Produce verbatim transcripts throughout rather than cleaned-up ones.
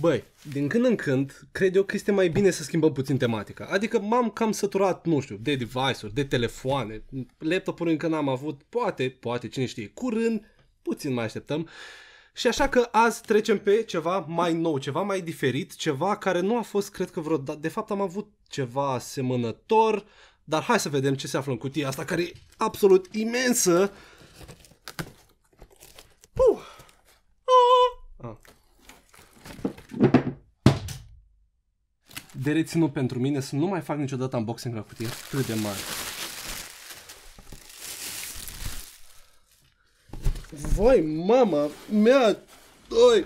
Băi, din când în când, cred eu că este mai bine să schimbăm puțin tematica. Adică m-am cam săturat, nu știu, de device-uri, de telefoane. Laptop-uri încă n-am avut, poate, poate, cine știe, curând, puțin mai așteptăm. Și așa că azi trecem pe ceva mai nou, ceva mai diferit, ceva care nu a fost, cred că vreodată, de fapt am avut ceva asemănător, dar hai să vedem ce se află în cutia asta, care e absolut imensă. Uh. Ah. Ah. De reținut pentru mine să nu mai fac niciodată unboxing la cutie atât de mare. Vai, mama mea! Doi!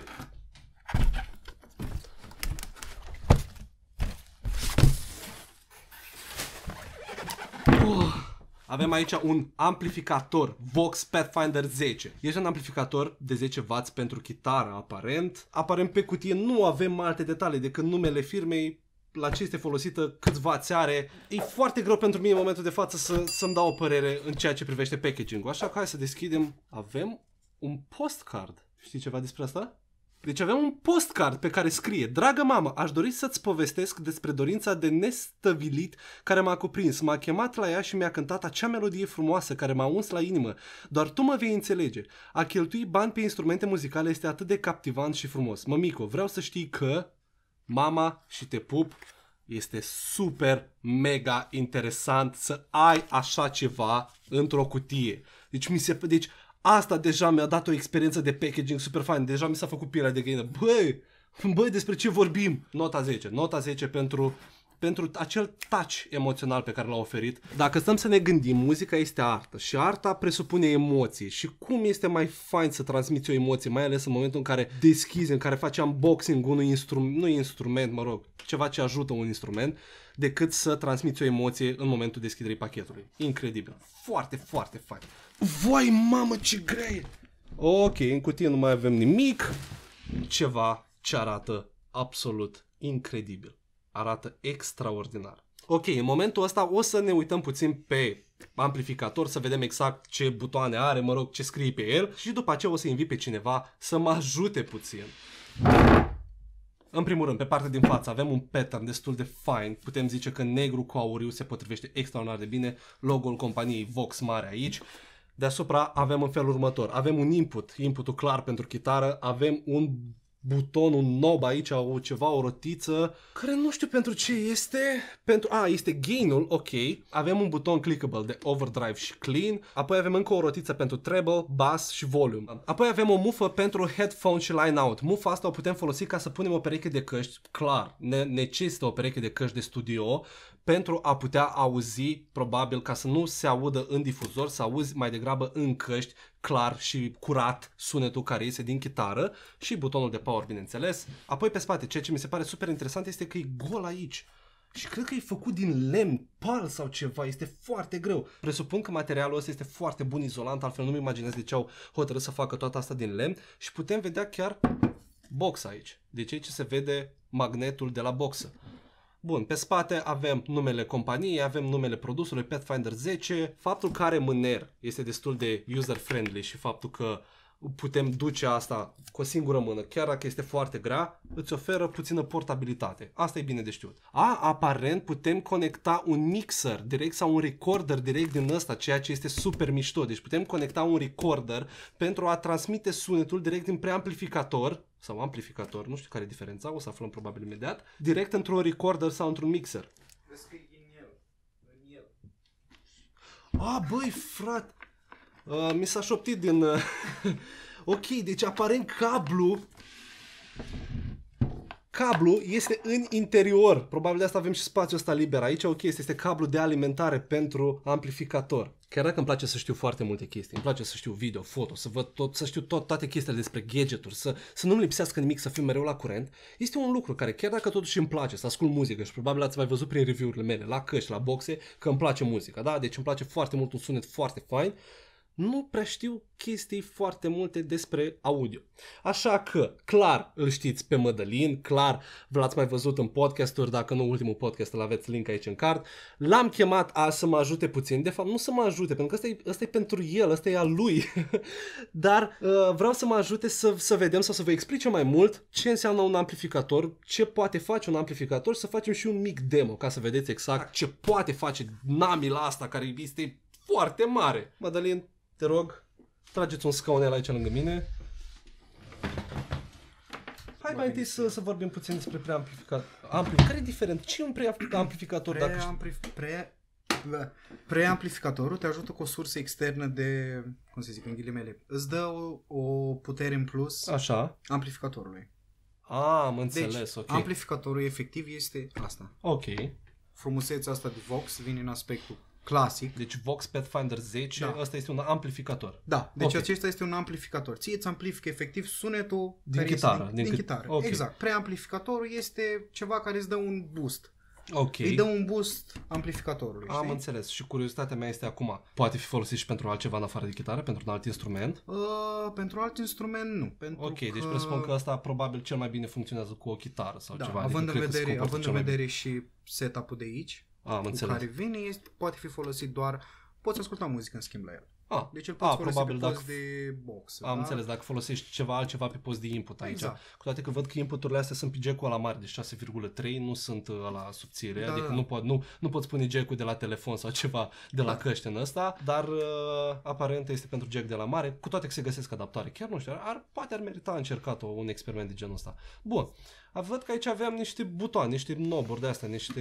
Uh, avem aici un amplificator Vox Pathfinder zece. Este un amplificator de zece watt pentru chitară, aparent. Aparent pe cutie nu avem alte detalii decât numele firmei, la ce este folosită, câți watt are. E foarte greu pentru mine în momentul de față să, să-mi dau o părere în ceea ce privește packaging-ul. Așa că hai să deschidem. Avem un postcard. Știi ceva despre asta? Deci avem un postcard pe care scrie: dragă mamă, aș dori să-ți povestesc despre dorința de nestăvilit care m-a cuprins. M-a chemat la ea și mi-a cântat acea melodie frumoasă care m-a uns la inimă. Doar tu mă vei înțelege. A cheltui bani pe instrumente muzicale este atât de captivant și frumos. Mămico, vreau să știi că mama și te pup. Este super mega interesant să ai așa ceva într-o cutie. Deci mi se... Deci asta deja mi-a dat o experiență de packaging super fain. Deja mi s-a făcut pielea de găină. Băi, băi, despre ce vorbim? Nota zece. Nota zece pentru, pentru acel touch emoțional pe care l-a oferit. Dacă stăm să ne gândim, muzica este artă și arta presupune emoții. Și cum este mai fain să transmiți o emoție, mai ales în momentul în care deschizi, în care faci unboxing unui instrument, nu instrument, mă rog, ceva ce ajută un instrument, decât să transmiți o emoție în momentul deschiderii pachetului. Incredibil. Foarte, foarte fain. Vai, mamă, ce grea e! Ok, în cutie nu mai avem nimic. Ceva ce arată absolut incredibil. Arată extraordinar. Ok, în momentul ăsta o să ne uităm puțin pe amplificator, să vedem exact ce butoane are, mă rog, ce scrie pe el. Și după aceea o să invit pe cineva să mă ajute puțin. În primul rând, pe partea din față avem un pattern destul de fain. Putem zice că negru cu auriu se potrivește extraordinar de bine. Logo-ul companiei Vox mare aici. Deasupra avem în felul următor. Avem un input, inputul clar pentru chitară. Avem un buton, un knob aici, o ceva, o rotiță, care nu știu pentru ce este. Pentru, a, este gain-ul, ok. Avem un buton clickable de overdrive și clean. Apoi avem încă o rotiță pentru treble, bass și volume. Apoi avem o mufă pentru headphone și line out. Mufa asta o putem folosi ca să punem o pereche de căști. Clar, ne necesită o pereche de căști de studio pentru a putea auzi, probabil, ca să nu se audă în difuzor, să auzi mai degrabă în căști, clar și curat sunetul care iese din chitară și butonul de power, bineînțeles. Apoi pe spate, ceea ce mi se pare super interesant este că e gol aici. Și cred că e făcut din lemn, pal sau ceva, este foarte greu. Presupun că materialul ăsta este foarte bun izolant, altfel nu-mi imaginez de ce au hotărât să facă toată asta din lemn. Și putem vedea chiar box aici. Deci aici se vede magnetul de la boxă. Bun, pe spate avem numele companiei, avem numele produsului Pathfinder zece. Faptul că are mâner este destul de user-friendly și faptul că putem duce asta cu o singură mână, chiar dacă este foarte grea, îți oferă puțină portabilitate. Asta e bine de știut. A, aparent putem conecta un mixer direct sau un recorder direct din ăsta, ceea ce este super mișto. Deci putem conecta un recorder pentru a transmite sunetul direct din preamplificator sau amplificator, nu știu care e diferența, o să aflăm probabil imediat, direct într-un recorder sau într-un mixer. Vezi că e în el. În el. A, băi, frate, uh, mi s-a șoptit din... Uh, ok, deci aparent cablu... Cablu este în interior. Probabil de asta avem și spațiul ăsta liber aici. Ok, este, este cablu de alimentare pentru amplificator. Chiar dacă îmi place să știu foarte multe chestii, îmi place să știu video, foto, să văd tot, să știu tot, toate chestiile despre gadgeturi, să, să nu-mi lipsească nimic, să fiu mereu la curent, este un lucru care, chiar dacă totuși îmi place să ascult muzică și probabil ați mai văzut prin review-urile mele, la căști, la boxe, că îmi place muzica, da? Deci îmi place foarte mult un sunet foarte fain. nu prea știu chestii foarte multe despre audio. Așa că, clar, îl știți pe Mădălin, clar, l-ați mai văzut în podcasturi, dacă nu ultimul podcast îl aveți link aici în card. L-am chemat a să mă ajute puțin, de fapt nu să mă ajute, pentru că ăsta e, ăsta e pentru el, ăsta e al lui, dar uh, vreau să mă ajute să, să vedem sau să vă explice mai mult ce înseamnă un amplificator, ce poate face un amplificator, să facem și un mic demo ca să vedeți exact ce poate face namila asta care este foarte mare. Mădălin, te rog, trageți un scaunel aici lângă mine. Hai mai întâi să, să vorbim puțin despre preamplificator. Ampli... Care e diferent? Ce e un preamplificator? Pre, Dacă... ampli, pre, preamplificatorul te ajută cu o sursă externă de, cum să zic, în ghilimele, îți dă o, o putere în plus Așa. amplificatorului. Ah, am înțeles, deci, ok. amplificatorul efectiv este asta. Ok. Frumusețea asta de Vox vine în aspectul clasic. Deci Vox Pathfinder zece, Da. ăsta este un amplificator. Da, deci Ok. acesta este un amplificator. Ție îți amplifică efectiv sunetul Din care chitară, este din din, din cât- chitară. ok. Exact. Preamplificatorul este ceva care îți dă un boost. Ok. Îi dă un boost amplificatorului, Am știi? înțeles. Și curiozitatea mea este acum, poate fi folosit și pentru altceva în afară de chitară, pentru un alt instrument? Uh, pentru alt instrument nu. Pentru Ok, deci că... presupun că ăsta probabil cel mai bine funcționează cu o chitară sau Da, ceva. având, adică în cred că se vedere, comportă având în cel mai vedere și setup-ul de aici, Am cu înțeles. care vine, este, poate fi folosit doar, poți asculta muzică în schimb la el. Ah, Deci îl poți ah, folosi probabil pe post dacă... de box. Am da? înțeles, dacă folosești ceva altceva pe post de input aici. Exact. Cu toate că văd că inputurile astea sunt pe jack-ul ăla mare, de șase virgulă trei, nu sunt la subțire, Da, adică da. nu pot, nu, nu pot pune jack-ul de la telefon sau ceva de la Da. căști în ăsta, dar uh, aparent este pentru jack de la mare, cu toate că se găsesc adaptoare. Chiar nu știu, ar, poate ar merita încercat o, un experiment de genul ăsta. Bun, văd că aici aveam niște butoane, niște knoburi de astea, niște...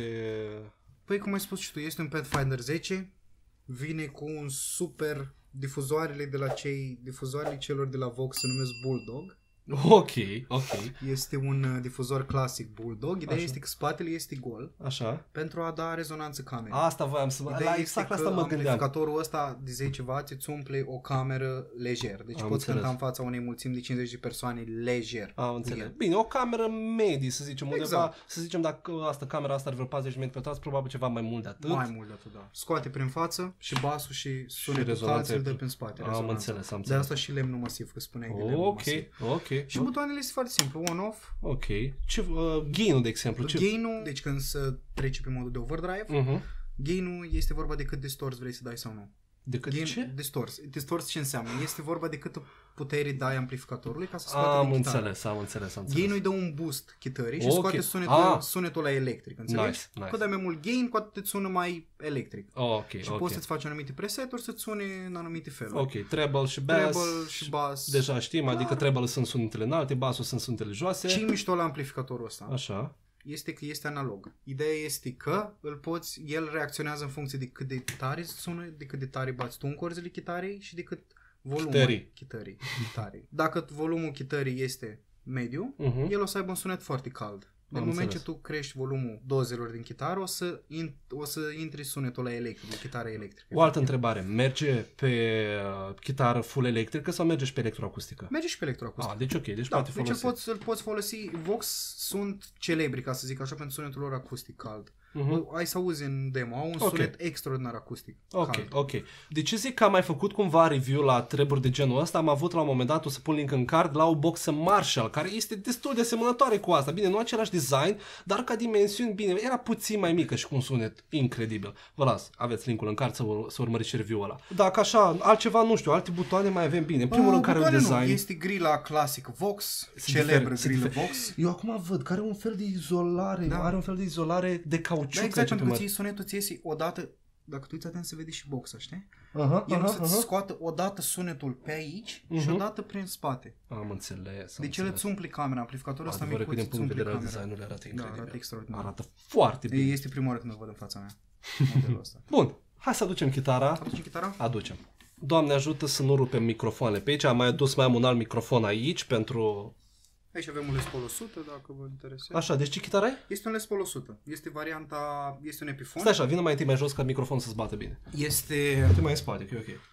Păi, cum ai spus și tu, este un Pathfinder zece, vine cu un super difuzoarele de la cei, difuzoarele celor de la Vox se numesc Bulldog. Ok, ok, Este un uh, difuzor clasic Bulldog. Ideea Așa. este că spatele este gol așa. pentru a da rezonanță camerei. Asta voiam să... Ideea La este exact la că asta mă gândeam. amplificatorul ăsta de zece watt îți umple o cameră lejer. Deci Am poți înțeles. cânta în fața unei mulțimi de cincizeci de persoane lejer. Am cu înțeles. el. Bine, o cameră medie, să zicem, undeva, Exact. să zicem dacă asta, camera asta are vreo patruzeci de metri pătrați, probabil ceva mai mult de atât. Mai mult de atât, da. Scoate prin față și basul și sunetul rezonanța calț îl dă e- prin spate. Am rezonanța. înțeles, am De înțeles. asta și lemnul masiv, că spuneai de lemnul Ok, masiv. ok. Și butoanele sunt foarte simplu, on-off. Ok. Ce, uh, gain-ul, de exemplu. Ce... Gain-ul, deci când se trece pe modul de overdrive, Uh-huh. gain-ul este vorba de cât distors vrei să dai sau nu. De cât Gain, ce? Distors. Distors ce înseamnă? Este vorba de câtă putere dai amplificatorului ca să scoată Am din chitară. înțeles, am înțeles, am înțeles. Gain-ul îi dă un boost chitării și Ok. scoate sunetul, Ah. sunetul la electric, înțelegi? Nice, nice. Cât dai mai mult gain, cu atât îți sună mai electric. Ok, Și ok. poți să-ți faci anumite preseturi să-ți sune în anumite feluri. Ok, treble și bass. Treble și bass. Deja știm, Clar. adică treble sunt sunetele înalte, bassul sunt sunetele joase. Ce mișto la amplificatorul ăsta Așa. este că este analog. Ideea este că îl poți, el reacționează în funcție de cât de tare sună, de cât de tare bați tu în corzile chitarei și de cât volumul Chitării. chitării. chitării. Dacă volumul chitării este mediu, Uh-huh. el o să aibă un sunet foarte cald. În Am moment înțeles. ce tu crești volumul dozelor din chitară, o să, in, o să intri sunetul la electric, de chitară electrică. O altă întrebare. Merge pe uh, chitară full electrică sau merge și pe electroacustică? Merge și pe electroacustic. Ah, deci ok, deci Da, poate deci îl folosi. poți, îl poți folosi. Vox sunt celebri, ca să zic așa, pentru sunetul lor acustic cald. Mhm. Ai să auzi în demo, au un Ok. sunet extraordinar acustic. Ok, cald. ok. De ce zic că am mai făcut cumva review la treburi de genul ăsta? Am avut la un moment dat, o să pun link în card, la o boxă Marshall, care este destul de asemănătoare cu asta. Bine, nu același design, dar ca dimensiuni, bine, era puțin mai mică și cu un sunet incredibil. Vă las, aveți linkul în card să, ur- să urmăriți și review-ul ăla. Dacă așa, altceva, nu știu, alte butoane mai avem bine. În primul Uh, rând, care un butoane design... Nu. Este grila clasic Vox, Sunt celebră diferit, sunt grilă diferit. Vox. Eu acum văd că are un fel de izolare, Da. are un fel de izolare de cauciuc. Da, exact, aici pe pentru că măr- ție sunetul ți iese odată, dacă tu uiți atent să vezi și boxa, știi? Aha, El aha, o să-ți aha. scoată odată sunetul pe aici și Mhm. odată prin spate. Am înțeles, am Deci el înțeles. îți umple camera, amplificatorul ăsta Adevărul că micuț din îți punct de umple vedere al camera. designului arată Da, incredibil. arată extraordinar. Arată foarte bine. Este prima oară când îl văd în fața mea, modelul ăsta. Bun, hai să aducem chitara. Aduce chitara? Aducem. Doamne ajută să nu rupem microfoanele pe aici. Am mai adus, mai am un alt microfon aici pentru... Aici avem un Les Paul o sută, dacă vă interesează. Așa, deci ce chitară ai? Este un Les Paul o sută. Este varianta, este un Epiphone. Stai așa, vină mai întâi mai jos ca microfonul să-ți bată bine. Este, Te mai în spate, că e ok.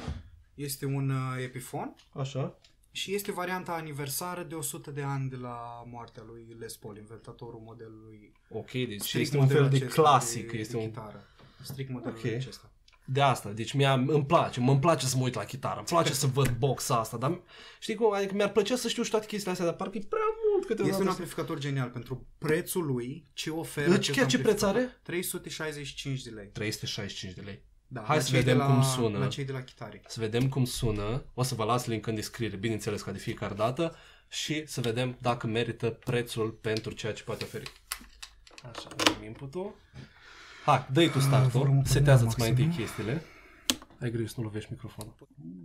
este un uh, Epiphone Așa. și este varianta aniversară de o sută de ani de la moartea lui Les Paul, inventatorul modelului. Ok, deci strict este un fel modelul de acesta clasic. de, este de un... chitară. Strict modelul Ok. acesta. De asta, deci mi-a, îmi place, mă îmi place să mă uit la chitară, îmi place să văd boxa asta, dar știi cum, adică mi-ar plăcea să știu și toate chestiile astea, dar parcă e prea mult câteodată. Este un amplificator genial pentru prețul lui, ce oferă. Deci chiar ce preț are? trei sute șaizeci și cinci de lei. trei sute șaizeci și cinci de lei. Da, hai să vedem la, cum sună. La cei de la chitare. Să vedem cum sună, o să vă las link în descriere, bineînțeles ca de fiecare dată, și să vedem dacă merită prețul pentru ceea ce poate oferi. Așa, dăm input-ul. Hai, dă-i tu start-ul, setează-ți mai întâi chestiile. Ai grijă să nu lovești microfonul.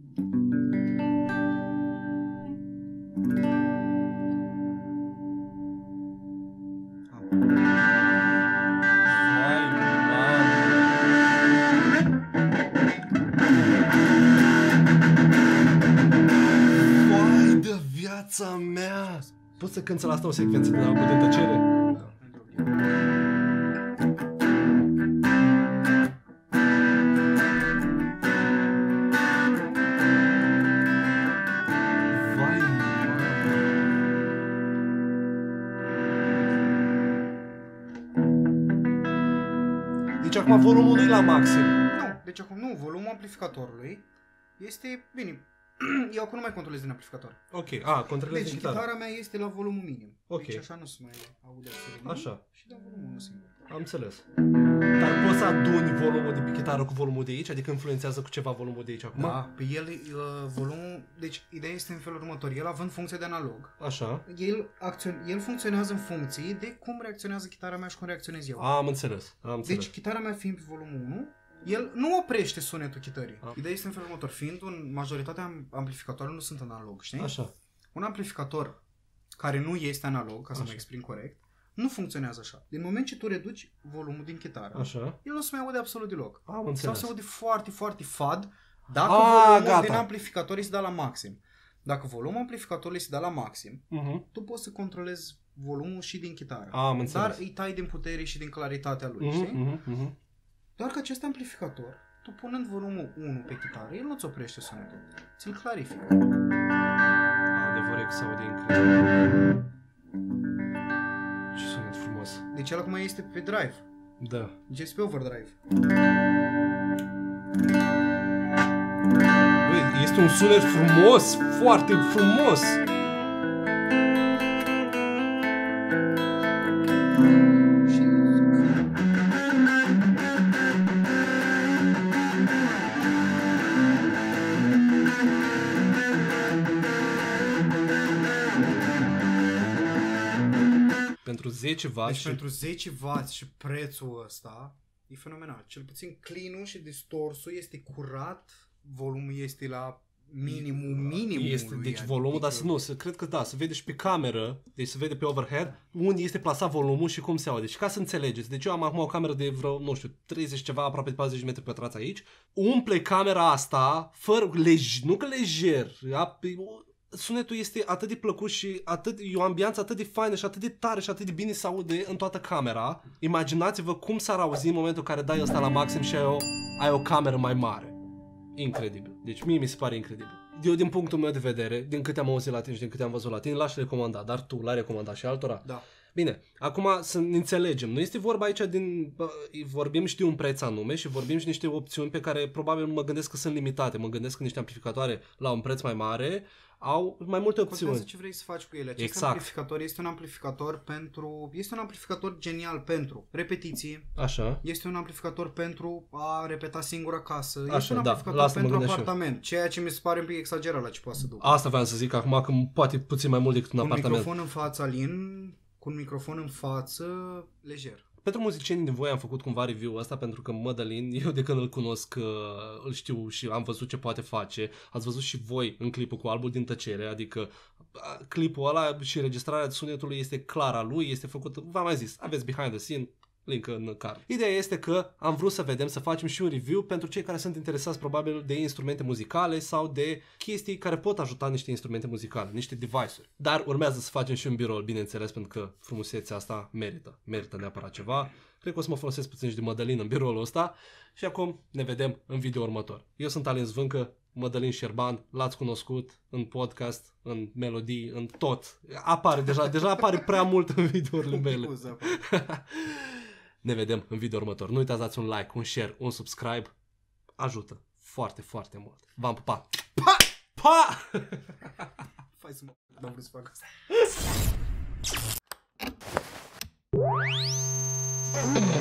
Vai de viața mea! Poți să cânți la asta o secvență din album din tăcere? Deci acum volumul nu e la maxim. Nu, deci acum nu, volumul amplificatorului este, bine, eu acum nu mai controlez din amplificator. Ok, a, controlezi deci din chitară. chitara mea este la volumul minim. Ok. Deci așa nu se mai aude absolut. Așa. Și dau volumul unu singur. Am înțeles. Dar poți să aduni volumul de pe chitară cu volumul de aici? Adică influențează cu ceva volumul de aici acum? Da, pe el, uh, volumul, deci ideea este în felul următor, el având funcție de analog, Așa. el, acțion, el funcționează în funcție de cum reacționează chitara mea și cum reacționez eu. Am înțeles, am înțeles. Deci chitara mea fiind pe volumul unu, el nu oprește sunetul chitării. A. Ideea este în felul următor, fiind un, majoritatea amplificatoarelor nu sunt analog, știi? Așa. Un amplificator care nu este analog, ca să Așa. mă exprim corect, nu funcționează așa. Din moment ce tu reduci volumul din chitară, Așa. el nu se mai aude absolut deloc. Am Sau înțeles. se aude foarte, foarte fad dacă A, volumul gata. din amplificator este dat la maxim. Dacă volumul amplificatorului este dat la maxim, Uh-huh. tu poți să controlezi volumul și din chitară. Am înțeles. Dar îi tai din putere și din claritatea lui, Uh-huh, știi? uh-huh, uh-huh. Doar că acest amplificator, tu punând volumul unu pe chitară, el nu-ți oprește sunetul. Ți-l clarifică. Adevăr că se aude incredibil. Ce sunet frumos. Deci el acum este pe drive. Da. Deci este pe overdrive. Băi, este un sunet frumos, foarte frumos. Și... Pentru zece watt Deci și... pentru zece watt și prețul ăsta e fenomenal. Cel puțin clean-ul și distorsul este curat, volumul este la minimul minimului. Este, deci adică... volumul, dar să nu, să, cred că da, se vede și pe cameră, deci se vede pe overhead, unde este plasat volumul și cum se aude. Și ca să înțelegeți, deci eu am acum o cameră de vreo, nu știu, treizeci ceva, aproape de patruzeci de metri pătrați aici, umple camera asta, fără, lej, nu că lejer, a, sunetul este atât de plăcut și atât, e o ambianță atât de faină și atât de tare și atât de bine se aude în toată camera. Imaginați-vă cum s-ar auzi în momentul în care dai ăsta la maxim și ai o, ai o cameră mai mare. Incredibil. Deci mie mi se pare incredibil. Eu din punctul meu de vedere, din câte am auzit la tine și din câte am văzut la tine, l-aș recomanda, dar tu l-ai recomandat și altora? Da. Bine, acum să ne înțelegem. Nu este vorba aici din... Bă, vorbim și de un preț anume și vorbim și niște opțiuni pe care probabil mă gândesc că sunt limitate. Mă gândesc că niște amplificatoare la un preț mai mare au mai multe opțiuni. Contează ce vrei să faci cu ele. Acest Exact. amplificator este un amplificator pentru... Este un amplificator genial pentru repetiție. Așa. Este un amplificator pentru a repeta singur acasă. Așa, este un da, amplificator la asta mă pentru gândesc și eu. apartament. Ceea ce mi se pare un pic exagerat la ce poate să ducă. Asta vreau să zic acum, că poate puțin mai mult decât un Cu un apartament. microfon în față alin, cu un microfon în față lejer. Pentru muzicienii din voi am făcut cumva review-ul ăsta pentru că Mădălin, eu de când îl cunosc, îl știu și am văzut ce poate face. Ați văzut și voi în clipul cu Albul din tăcere, adică clipul ăla și registrarea sunetului este clar a lui, este făcut, v-am mai zis, aveți behind the scene, link în card. Ideea este că am vrut să vedem, să facem și un review pentru cei care sunt interesați probabil de instrumente muzicale sau de chestii care pot ajuta niște instrumente muzicale, niște device-uri. Dar urmează să facem și un birou, bineînțeles, pentru că frumusețea asta merită, merită neapărat ceva. Cred că o să mă folosesc puțin și de Mădălin în biroul ăsta și acum ne vedem în video următor. Eu sunt Alin Zvâncă, Mădălin Șerban, l-ați cunoscut în podcast, în melodii, în tot. Apare deja, deja apare prea mult în videourile mele. Ne vedem în video următor. Nu uitați, dați un like, un share, un subscribe. ajută foarte, foarte mult. V-am pupat. Pa! Pa! Fai să mă... N-am vrut să fac asta.